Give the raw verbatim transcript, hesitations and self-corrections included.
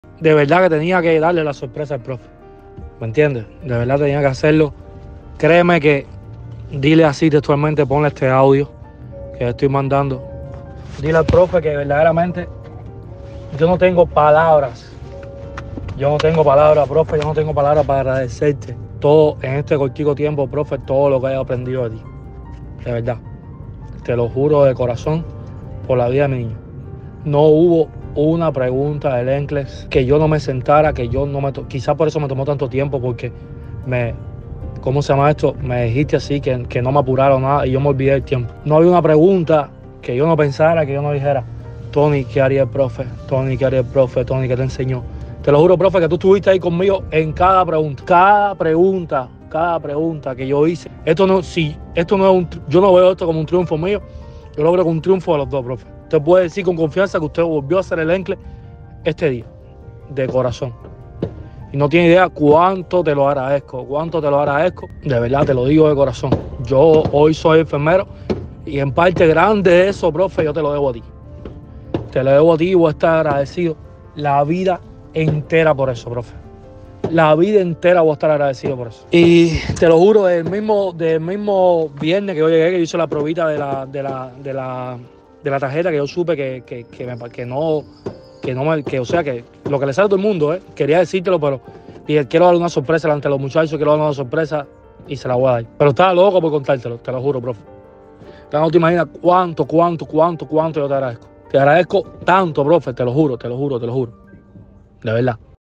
de verdad que tenía que darle la sorpresa al profe. ¿Me entiendes? De verdad tenía que hacerlo. Créeme que dile así textualmente, ponle este audio que estoy mandando. Dile al profe que verdaderamente yo no tengo palabras. Yo no tengo palabras, profe, yo no tengo palabras para agradecerte todo en este cortico tiempo, profe, todo lo que he aprendido de ti. De verdad. Te lo juro de corazón por la vida de mi niño. No hubo una pregunta del Encles que yo no me sentara, que yo no me... Quizás por eso me tomó tanto tiempo, porque me... ¿Cómo se llama esto? Me dijiste así, que, que no me apuraron nada y yo me olvidé del tiempo. No había una pregunta que yo no pensara, que yo no dijera, Tony, ¿qué haría el profe? Tony, ¿qué haría el profe? Tony, ¿qué te enseñó? Te lo juro, profe, que tú estuviste ahí conmigo en cada pregunta. Cada pregunta, cada pregunta que yo hice. Esto no, si, esto no es un... Yo no veo esto como un triunfo mío. Yo lo veo como un triunfo de los dos, profe. Usted puede decir con confianza que usted volvió a hacer el Encles este día. De corazón. Y no tiene idea cuánto te lo agradezco, cuánto te lo agradezco. De verdad, te lo digo de corazón. Yo hoy soy enfermero y en parte grande de eso, profe, yo te lo debo a ti. Te lo debo a ti y voy a estar agradecido la vida entera por eso, profe. La vida entera voy a estar agradecido por eso. Y te lo juro, del mismo, del mismo viernes que yo llegué, que yo hice la probita de la, de la, de la, de la tarjeta, que yo supe que, que, que, me, que no... que no me, que, o sea, que lo que le sale a todo el mundo, ¿eh? Quería decírtelo, pero dije, quiero darle una sorpresa delante de los muchachos, quiero darle una sorpresa y se la voy a dar. Pero estaba loco por contártelo, te lo juro, profe. No te imaginas cuánto, cuánto, cuánto, cuánto yo te agradezco. Te agradezco tanto, profe, te lo juro, te lo juro, te lo juro. De verdad.